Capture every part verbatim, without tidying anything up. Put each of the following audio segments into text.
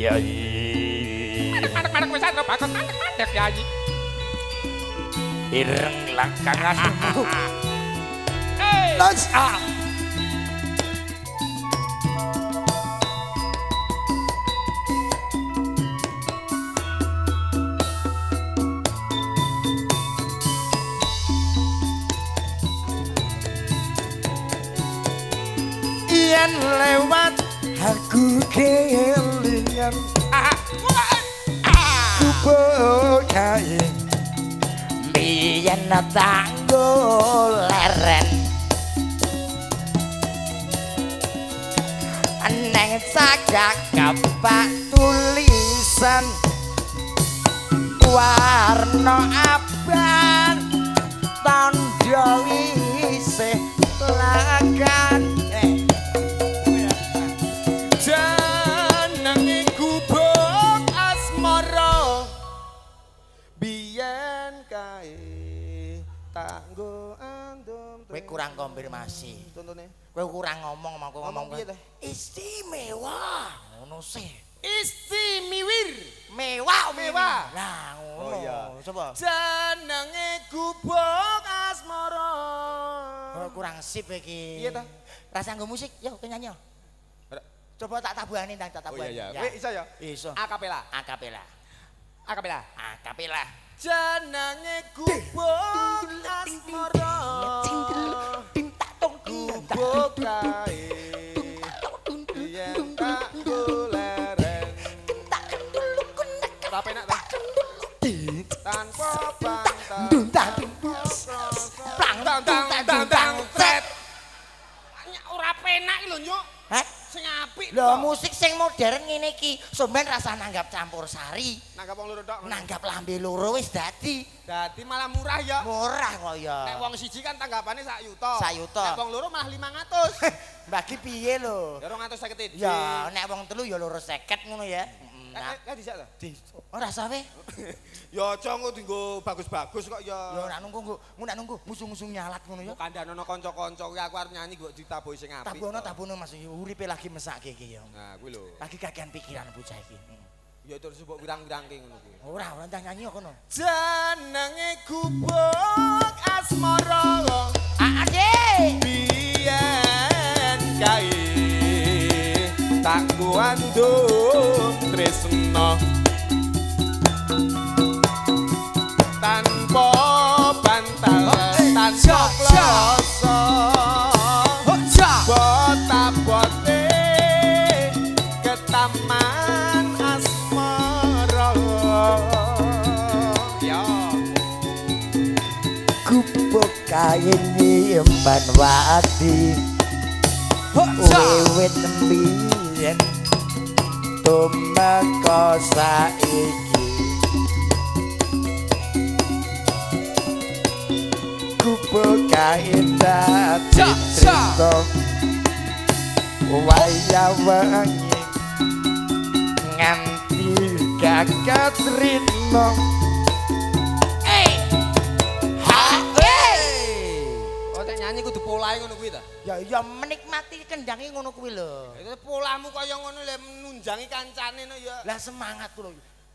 Yai. Manek-manek wis ana bakal manek-manek Yai. Ireng langkang asmu. Hey. Los ah. Yen lewat aku kelingan kubuk kae biyen tanggo leren neng sagak kapak tulisan warna abang tandha isih lagan jenenge gubuk asmara biyen kae tanggo andum kowe kurang konfirmasi contone kowe kurang ngomong mau ngomong piye teh istimewa ngono sih istimiwir mewah Mewah. nah ngono Oh, iya. coba jenenge gubuk asmara oh, kurang sip iki Iya ta? rasa nggo musik yo kowe nyanyi yo. Coba tak tabuhani nang tak Oh tabuhani iya iya kowe iso ya iso akapela akapela akapela akapela jenenge gubuk asmara gubuk kae yen tak goleren tak penak ta tanpa bantal Duntang. tang tang tang tang tang tret ora penak iki lho nyuk Hah? sing apik Lho musik sing modern ngene iki sampean rasa nanggap campur sari nanggap wong loro tok nanggap lambe loro wis dadi dadi malah murah ya murah kok ya nek wong siji kan tanggapane sak yuta Sak yuta. nek wong loro malah limang atus bagi piye lho ya rong atus seket iji ya nek wong telu ya loro seket ngono ya nah eh dijak ta ora sawe ya aja engko dienggo bagus-bagus kok ya ya ora nunggu engko nek nunggu musuh-musuh nyalat ngono ya kandhanono kanca-kanca kuwi aku arep nyanyi kok ditabuhi sing apik tabuhno tabuhno Mas uripe lagi mesake iki ya nah kuwi lho lagi kakean pikiran bocah iki ya terus mbok wirang-wirangke ngono kuwi ora ora entah nyanyi kok kono jenenge gubuk asmara ah ade biyen kae tak kuandung tresno tanpa bantal tanpa kloso bota-bote ke taman asmara ya gubuk kain nyimpan wadi wiwit mbiyen tumeka saiki gubuk kain dadi crita waya-wangi nganti gagat rino eh ha eh oh nek nyanyi kudu polahe ngono kuwi ta ya ya menikmati kendange ngono kuwi lho itu polamu kaya ngono lho menunjangi kancane no ya lah semangat lho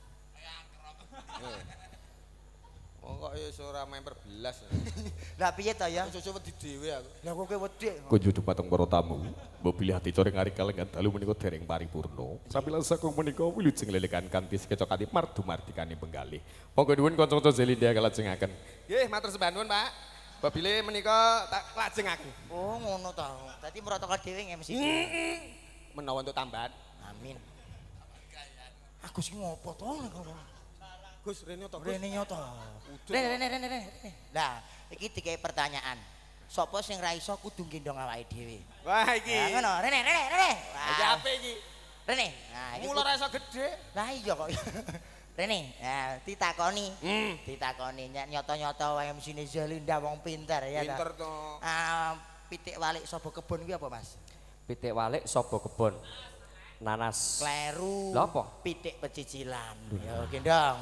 oh kok ya ora member belas lah piye ta ya susu wedi dhewe aku lah kok kowe wedi Kunjung dumateng para tamu, mbok bilih ati coreng ari kalengan dalu menika dereng paripurna. Sampeyan saking menika wilujeng lelekan kanthi sekeca kanthi mardu mardikane penggalih. Monggo nuwun kanca-kanca Zelindia kalajengaken. nggih matur sembah nuwun Pak babile menika tak lajengaken oh ngono ta dadi protokol dhewe M C menawa untuk tambahan amin aku sing ngopo to Gus rene to Gus rene nyoto rene rene rene rene lah iki dikai pertanyaan sapa sing ra iso kudu gendong awake dhewe wah iki nah ngono rene rene rene iki apik iki rene nah iki mula ra iso gedhe lah iya kok rene nah ditakoni hmm ditakoni nyoto-nyoto M C-ne Zelinda wong pinter ya ta pinter to ah pitik walik sapa kebon kuwi apa Mas Pitik walik sapa kebon? Nanas. kleru Lha apa? pitik pecicilan ya gendong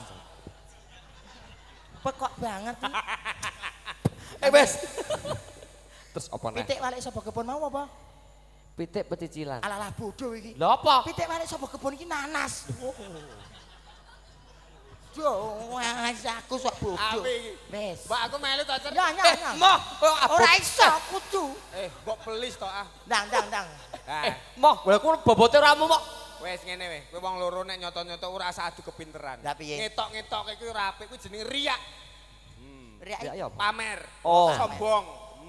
pekok banget eh wes Terus apa nih? pitik walik sapa kebon mau apa Pitik pecicilan. Alah bodoh iki. Lha apa? Pitik wae sapa kebon iki nanas. Yo, wes aku sok bodoh. Wes. Mbak aku melu to, Cer. Ya, ya, Eh, ya. moh, Ora iso kudu. Eh, mbok pelis to ah. Ndang, ndang, ndang. Eh, Moh, lha ku bobote ramu mok. wes ngene weh, kowe wong loro nek nyoto-nyoto ora usah adu kepinteran. Lah piye? Ngetok-ngetoke kuwi ora apik, kuwi jenenge riak. Riak Ya ya apa? Pamer. Oh. Sombong.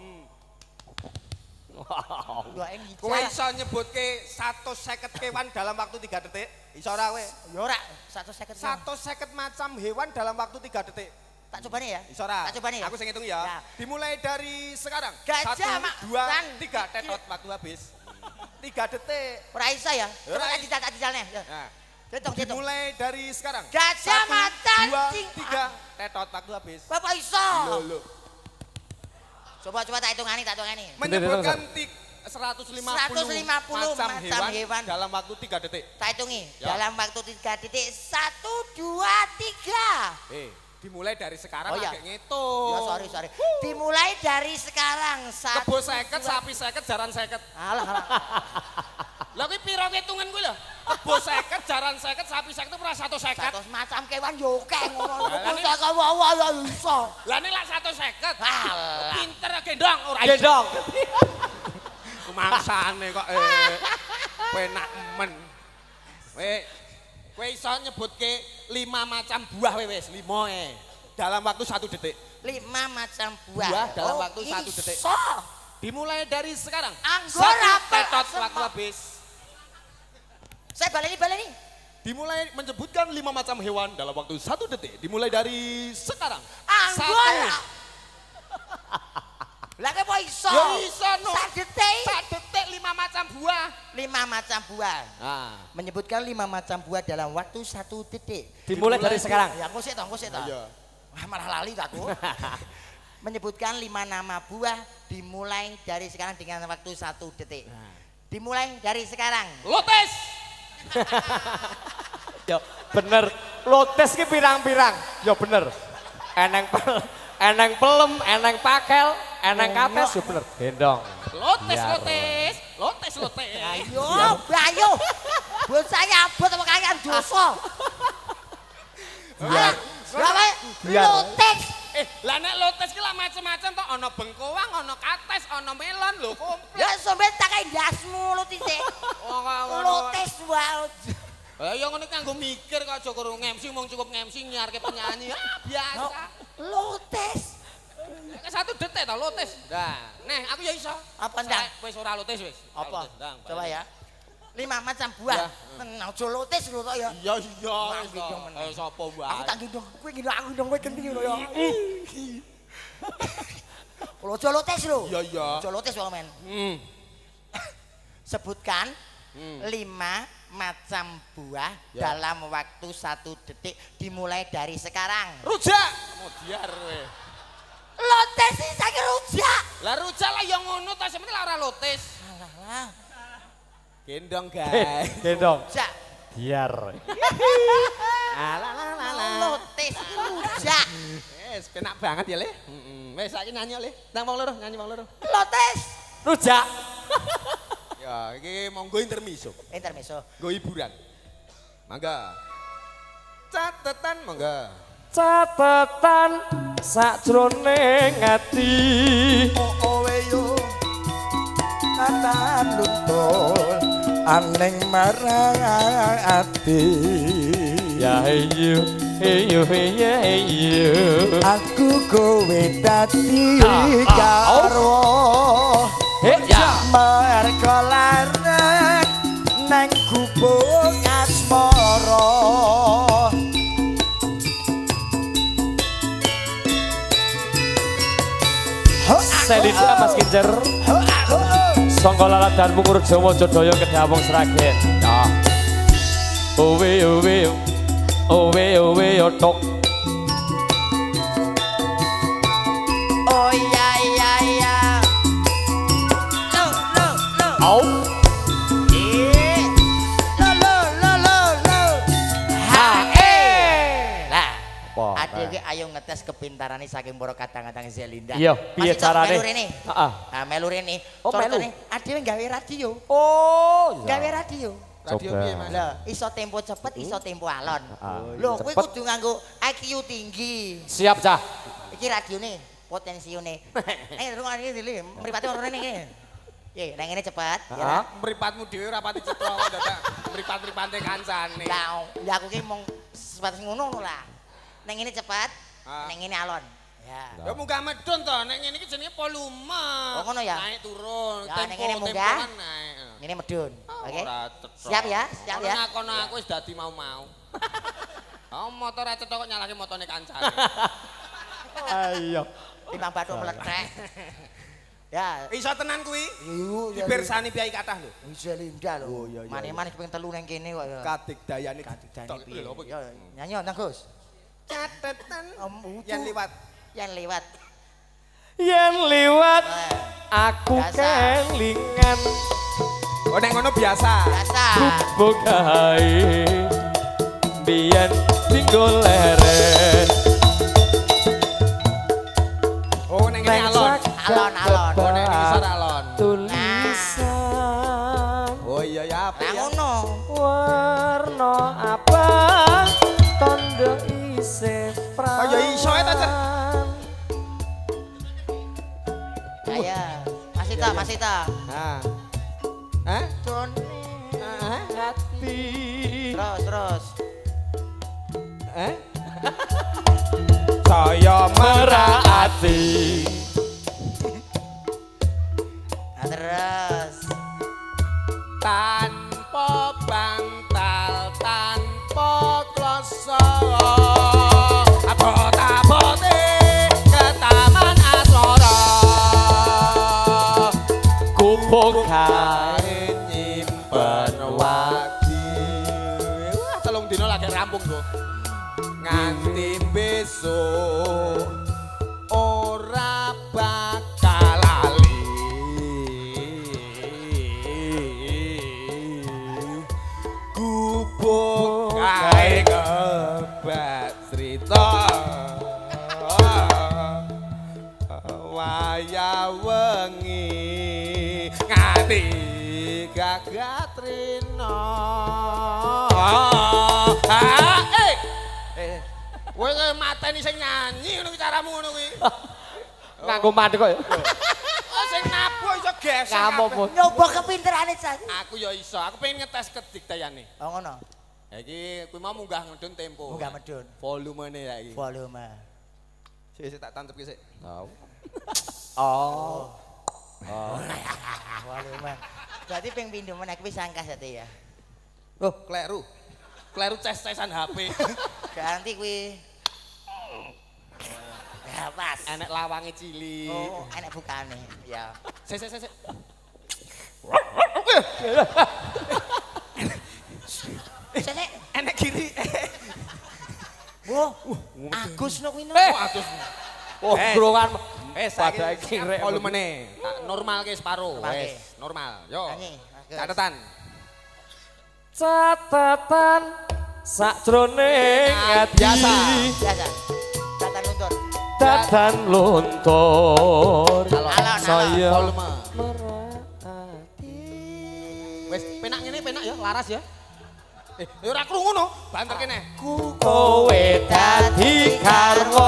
Dua ing Kowe iso nyebutke seratus seket kewan dalam waktu tiga detik? Iso ora kowe? Ya ora, seratus seket. seratus seket macam hewan dalam waktu tiga detik. Tak cobane ya. Iso ora? Tak cobane ya. Aku sing ngitung ya. Ya. Dimulai dari sekarang. Gajah, Satu, Mak. dua, Kan. tiga, tetot waktu habis. Tiga detik. Ora iso ya. Terus Ora tak dijal tak dijalne. Nah, Hitung, hitung. dimulai dari sekarang. Gajah Satu, mata dua, anjing. tiga, tetot waktu habis. Bapak iso. Loh, loh. Coba coba tak hitungani, tak hitungani. Menyebutkan ti- seratus lima puluh seratus lima puluh macam, macam hewan, hewan. dalam waktu tiga detik. Tak hitungi. Ya. Dalam waktu tiga detik. Satu, dua, tiga. Eh, dimulai dari sekarang Oh, ya. agak ngitung. Ya sorry sorry. Dimulai dari sekarang. Satu, Kebo seket, dua- sapi seket, jaran seket. Alah alah. Lah kuwi pira hitungan kuwi lho? Kebo seket, jaran seket, sapi seket itu ora satu seket. Satu macam kewan yo kek ngono. Lah, ini- Kok wawa ya iso. Lah nek lak satu seket. Alah. Pinter gendong ora iso. Gendong. Kumangsane kok eh penak men. Kowe kowe iso nyebutke lima macam buah kowe wis, lima eh. Dalam waktu satu detik. Lima macam buah. Buah dalam Oh, waktu satu detik. Iso. Dimulai dari sekarang. Anggur Satu apa? tetot Semua. waktu habis. Saya baleni baleni. Dimulai menyebutkan lima macam hewan dalam waktu satu detik. Dimulai dari sekarang. Anggur. Satu. Lah kok iso? Ya iso no. Sak detik. Sak detik lima macam buah. Lima macam buah. Nah. Menyebutkan lima macam buah dalam waktu satu detik. Dimulai dari sekarang. Ya aku sih toh, aku sih toh. Iya. Wah, malah lali tak aku. Menyebutkan lima nama buah dimulai dari sekarang dengan waktu satu detik. Dimulai dari sekarang. Lotes. Ya bener. Lotes ki pirang-pirang. Ya bener. Eneng pel, eneng pelem, eneng pakel, eneng kates ya bener. Gendong. Lotes, Ya, lotes. Lotes, lotes. Ayo, ayo. Buat saya abot sama kalian dosa. Biar. Berapa? Biar. Lotes. Eh, lah nek lotes ki lah macam-macam toh, ana bengkoang, ana kates, ana melon lho komplit. Ya sampe tak kayak dasmu lotis. Oh, kok ngono. Lotes wae. Lah ya ngono kanggo mikir kok aja karo M C mung cukup M C nyiarke penyanyi. Ah, biasa. Lotes. Nek satu detik toh lotes. Nah, neh aku ya iso. Apa ndak? Wis ora lotes wis. Ora Apa? lotes, ndang, Coba balik. ya. Lima macam buah. Ya. Tenang, aja lotes lho tok ya. Iya iya Wah, wis gendong toh. meneh. Eh sapa wae. Aku tak gendong, kowe gendong aku gendong kowe gendong lho ya. Kalau aja lotes lho. Iya iya. Aja lotes wae men. Hmm. Sebutkan Hmm. lima macam buah Ya. dalam waktu satu detik dimulai dari sekarang. Rujak. Modiar kowe. Lotes sih saiki rujak. Lah rujak lah ya ngono ta, sementing lah ora lotes. Alah lah. Gendong guys. Gendong. Rujak. Biar. Lotes iki rujak. Wes penak banget ya, Le. Heeh. Wes saiki nyanyi, Le. Nang wong loro, nyanyi wong loro. Lotes. Rujak. Ya, iki monggo intermiso. Intermezzo. Nggo hiburan. Mangga. Catetan mangga. Catetan sakjroning ati. owe yo katan luntur aneng marang ati Ya iyo, iyo, iyo, iyo. aku kowe dadi Ah, ah, karo Hei ya. merko larang nang gubuk asmara Selida Mas Kincer. Sangka laladan mungur Jawa Jodaya kedawung Sragen. Ya. Owe owe owe owe otok. Oh iya iya iya. Lo lo lo. Au. Eh. Lo lo lo lo lo. Ha eh. Lah, Apa? ade iki ayo ngetes kepintarane saking para kadang-kadang Zelinda. Iya, piye carane? Melu rene. Heeh. Nah, melu rene. Oh, melu. Adewe gawe radio. Oh, Gawe radio. Radio Coba. piye, Mas? Lah, iso tempo cepet, iso tempo alon. Heeh. Lho, kowe Cepet. kudu nganggo I Q tinggi. Siap, Cah. Iki radione, potensione. Eh, rungokne iki, mripate ora rene iki. Ye, nang ngene cepet, ya. Heeh. Mripatmu dhewe ora pati cetha kok dadak mripat-mripate kancane. Lah, ya aku ki mung sebatas ngono lah. Nang ngene cepet, Ah. nang ngene alon. Ya. Ya munggah medun to, nek ngene iki jenenge volume. Oh, ngono ya? Naik turun, Ya, tempo nek ngene tempo munggah. kan naik. Ngene medun. Oke. Ora cetha. Siap ya, siap ya. Ora ngakono aku wis dadi mau-mau. Oh, motor ora cetha kok nyalake motone kancane. Ayo. Timbang bathuk meletrek. Ya. Iso tenan kuwi? Yo, Dipirsani piyai kathah lho. Zelinda lho. Oh, iya, iya, Mane-mane kepengin telu nang kene kok ya. Kadigdayane Kadidane piye? Lho, apa iki? Yo, nyanyi nang Gus. Catetan Om Ucu. yang liwat. Yang lewat. Yen liwat Wah, aku Biasa. kelingan Oh, nek ngono biasa. biasa. bubuk gawe biyen tinggal leren. Oh, nek ngene alon. Alon-alon. Oh, nek ngisor alon. Tulisan Oh iya ya, apa Lah ya? ngono. warna abang tondo isih Oh, ya iso ya, ta, Cak? Ayo. Masih ta, masih ta. Nah. Hah? Done Hah? hati Terus, terus. Eh? Saya meraati Nah, terus. tanpa bantal, tanpa kloso. Abot-abote ke taman asmara. kubuk gawe Kae nyimpen wadi. Wah, telung dino lagi rampung go. Nganti besok ora bakal lali. Gubuk kae kebak cerita. Waya wengi nganti gagak trino. Ah, eh. Eh, kowe mateni sing nyanyi ngono kuwi caramu ngono kuwi. nganggo mati kok ya. Oh, sing nabuh iso gesek. Kamu kabeh. pun. Nyoba kepinterane Cak. Aku ya iso, aku pengen ngetes kedigdayane. Oh ngono. Ha iki kuwi mau munggah ngedun tempo. Munggah medun. Volumene ya iki. Volume. Sik sik tak tantepke sik. Tahu. Oh. Volume. Berarti ping pindho meneh kuwi sangkas ate ya. Oh, kleru. Kleru ces-cesan H P. Ganti kuwi. Ya pas. Enek lawange cilik. Oh, enek bukane. Ya. Sik sik sik sik. Sik. Enek kiri. Wah, Agus no kuwi no. Oh, atus. Oh, Eh. grungan. Wes Pada saiki kirek. volumene. Tak normal ke separo. Normal ke. Wes, normal. Yo. Nyanyi, Agus. Catatan. Catatan sakjroning ati. Biasa. Biasa. Datan luntur. Datan luntur. Alon, alon. Saya Volume. meraati. Wes penak ngene penak ya, laras ya. Eh, ya ora krungu no. Banter kene. Ku Kowe dadi karwa.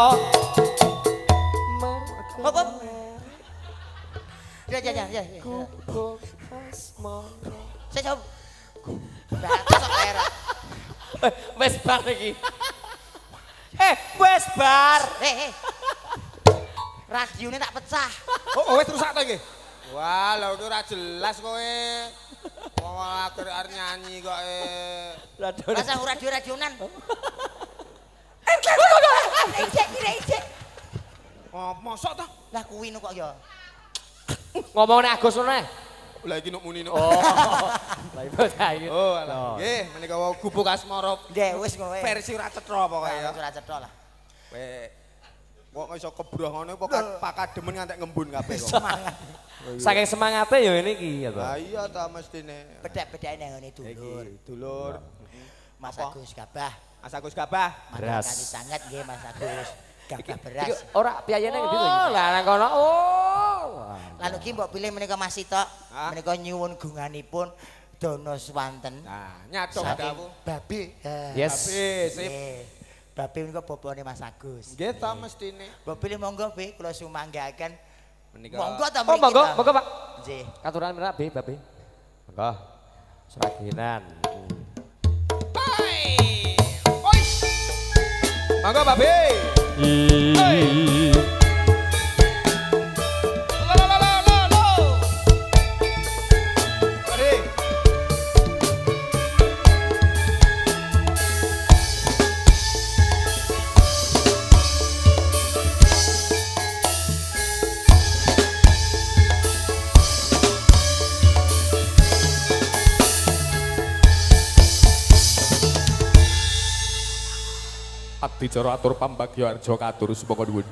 Hop, hop. Ya, ya, ya, ya. Kubuk asmara. Saya jawab. Batas kok era. Eh, wes bar iki. Eh, wes bar. Eh, eh. Radione tak pecah. Oh, oh wes rusak to iki. Wah, lha iki ora jelas kowe. Wong akhir arep nyanyi kok eh. Masa radio-radionan. Ijek, ijek, ijek. Oh, mosok ta? Lah kuwi no kok ya. Ngomong nek Agus ngono ae. Lah iki nuk muni nuk. Oh. Lah iku saiki. Oh, alah. Nggih, menika wau gubuk asmara Ndek wis ngono wae. versi ora cetha pokoke ya. Ora cetha lah. Kowe kok iso kebroh ngono pokoke pakademen ngantek ngembun kabeh kok. Semangat. Saking semangate ya ini iki ya to. Lah iya ta mestine. Bedek-bedeke nang ngene dulur. Iki dulur. Mas Apa? Agus Gabah. Mas Agus Gabah. Beras. Kali sangat nggih Mas Agus. Gabah Iki beras. ora piyayene ngendi to? Oh, lah nang kono. Oh. Lan ugi mbok pilih menika Mas Sitok. Hah? Menika nyuwun gunganipun Dono Swanten. Nah, nyadong Saking dawu. Babi. Eh, Yes. Babe, sip. nggih. Babi menika bapakne Mas Agus. Nggih ta mestine. Mbok pilih monggo Be, kula sumanggaken. Menika. Monggo ta Oh, mriki. monggo, ta? monggo Pak. Nggih. Katuran menak Be, Babe. Monggo. Seraginan. Hai. Oi. Monggo Babe. Hei. Lo lo lo lo lo lo. Mari. Adicara atur pambagya arja katur sumangga nuwun.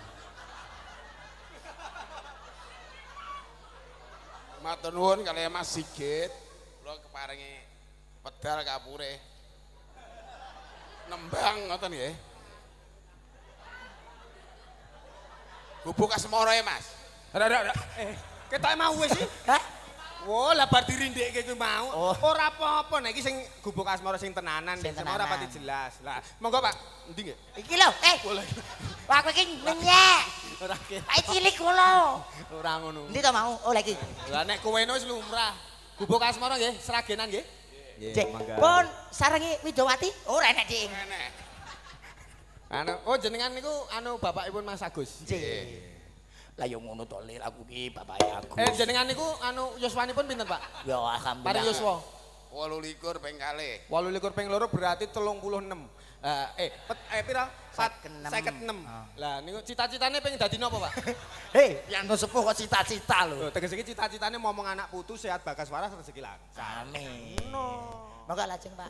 Matur nuwun kaliyan Mas Sigit. Kula keparingi pedal kapure. Nembang ngoten nggih. Gubuk asmara ya Mas. Ora ora ora. Eh, ketok mau wis sih. Hah? Wo, lah bar dirindikke kuwi mau. Ora apa-apa nek iki sing gubuk asmara sing tenanan, Sing sing ora tenanan. pati jelas. Lah, monggo Pak. Endi nggih? Iki lho, eh. Boleh. Wah, kowe iki menyek. Ora ke. Pak cilik kula. Ora ngono. Endi to mau? Oh, lagi. Lah nek kowe wis lumrah. Gubuk asmara nggih, seragenan nggih. Cek, pun sarengi Widowati ora enak Dik. Enek. Anu, oh jenengan niku anu bapakipun Mas Agus. Nggih. Lah yo ngono to Lir, aku ki bapake aku. Eh jenengan niku anu yuswanipun pinten, Pak? Ya Paring alhamdulillah. yuswa. wolu likur ping kalih. wolu likur ping loro berarti telung puluh enam. Eh, eh, pet, eh pira? Seket seket enam. enam. Lah niku cita-citane pengen dadi napa, Pak? Hei, pianto sepuh kok cita-cita lho. Lho, tegese iki cita-citane momong anak putu sehat bagas waras rezeki lancar. Amin. No. Monggo lajeng, Pak.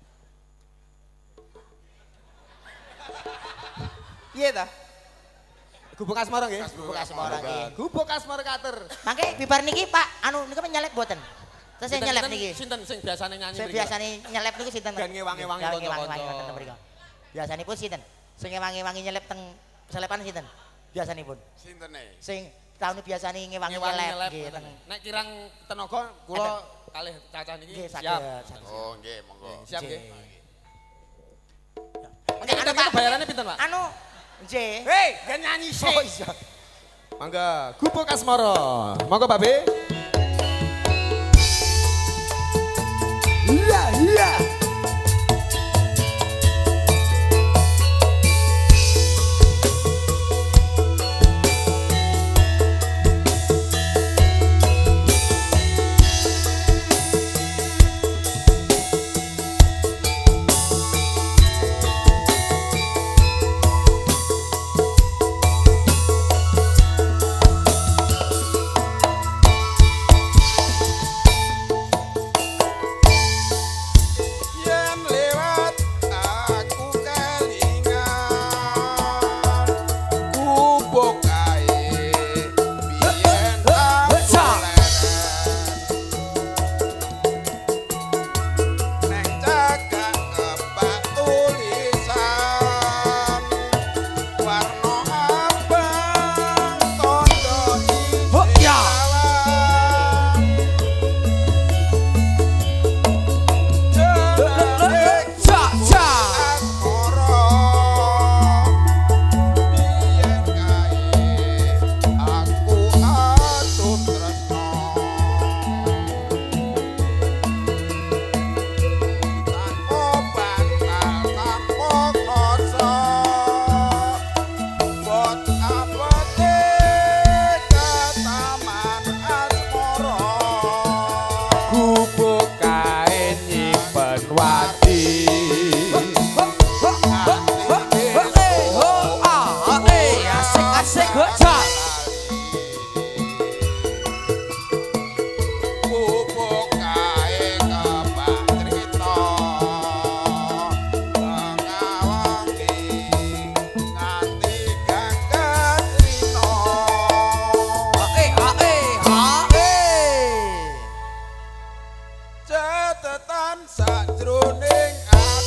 Piye ta? Gubuk asmara nggih? Gubuk asmara nggih. Gubuk asmara kater. Mangke bibar niki, Pak, anu niku nyelip mboten? Terus Sinten- nyelip sinten- niki. Sinten sing biasane nyanyi Sing mriki? biasane nyelip niku sinten? Dan ngewangi-wangi Ya, kanca-kanca. ngewangi-wangi wonten mriko. Biasanipun sinten? Sing ngewangi-wangi nyelip teng selepan sinten? Biasanipun. Sintene? Sing taune biasane ngewangi Ngewangi nyelip nyelep. nggih teng. Nek kirang tenaga kula kalih cacah niki Nggih siap. saged. saged. Oh nggih, monggo. Siap nggih. Nggih, anu, Pinten Pak. niku bayarannya pinten, Pak? Anu, nggih. Hei, gen nyanyi sih. Oh iya. Mangga, gubuk asmara. Monggo, Pak Be. Iya, iya. Yen lewat aku kelingan gubuk kae biyen aku leren neng cagak kebak tulisan warna abang tondo Oh, ya. Ca, ca. Gubuk kae nyimpen wati. Asik, asik, ca. Bubuk kae kebak crita pengawangi nganti gagat rino Hae, hae, hae. catetan sajroning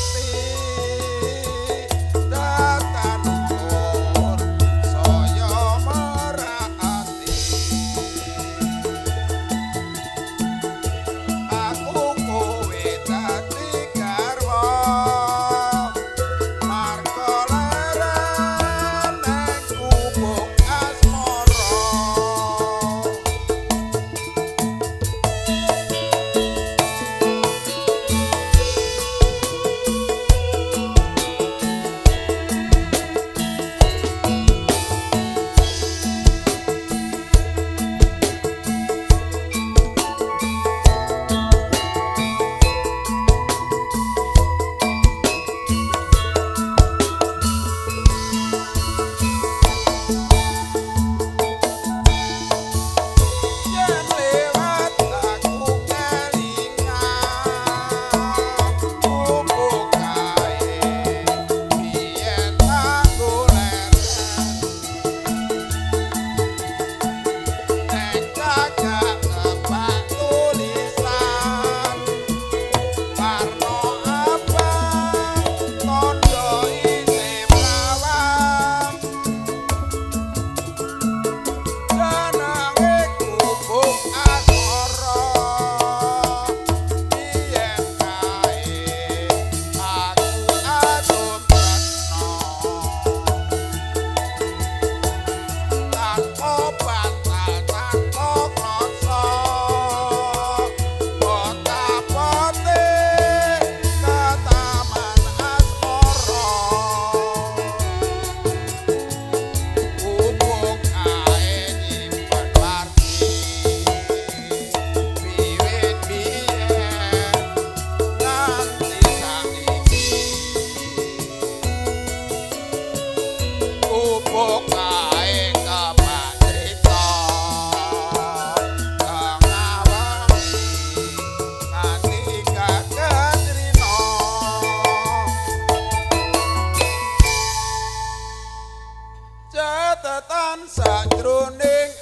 catetan sakjroning